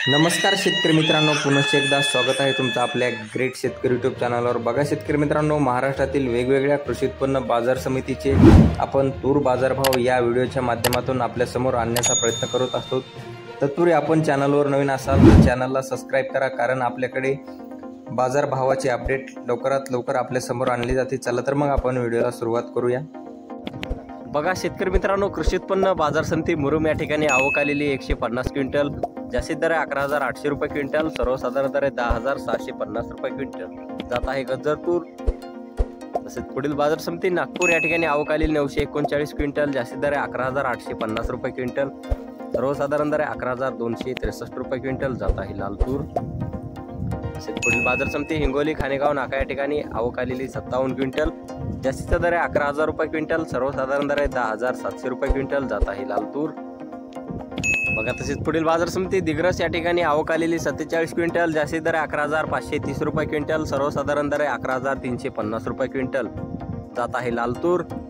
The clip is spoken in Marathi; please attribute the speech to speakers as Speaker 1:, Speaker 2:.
Speaker 1: नमस्कार शेतकरी मित्रांनो, पुनश्च एकदा स्वागत आहे तुमचं आपल्या ग्रेट शेतकरी यूट्यूब चॅनलवर। बघा शेतकरी मित्रांनो, महाराष्ट्रातील वेगवेगळ्या कृषी उत्पन्न बाजार समितीचे आपण तूर बाजारभाव या व्हिडिओच्या माध्यमातून आपल्या समोर आणण्याचा प्रयत्न करत असतो। तत्पूर्वी आपण चॅनलवर नवीन असाल तर चॅनलला सबस्क्राइब करा, कारण आपल्याकडे बाजारभावाचे अपडेट लवकरात लवकर आपल्या समोर आणले जाते। चला तर मग आपण व्हिडिओला सुरुवात करूया। बघा शेतकरी मित्रांनो, कृषी उत्पन्न बाजार समिती मुरुम या ठिकाणी आवक आलेली 150 क्विंटल। जास्तीत दर आहे 11,800 रुपये क्विंटल, सर्वसाधारण दर आहे 10,650 रुपये क्विंटल। जात आहे गजरतूर। तसेच पुढील बाजार समिती नागपूर या ठिकाणी आवक आलेली 939 क्विंटल। जास्तीत दर आहे 11,850 रुपये क्विंटल, सर्वसाधारण दर आहे 11,263 रुपये क्विंटल। जात आहे लाल तूर। तसेच पुढील बाजार समिती हिंगोली खानेगाव नाका या ठिकाणी आवक आलेली 57 क्विंटल। जास्तीचा दर आहे 11,000 रुपये क्विंटल, सर्वसाधारण दर आहे 10,700 रुपये क्विंटल। जात आहे लाल तूर। बघा तसेच पुढील बाजार समिती दिग्रस या ठिकाणी आवक आलेली 47 क्विंटल। जास्तीत दर आहे 11,530 रुपये क्विंटल, सर्वसाधारण दर आहे 11,350 रुपये क्विंटल। जात आहे लाल तूर।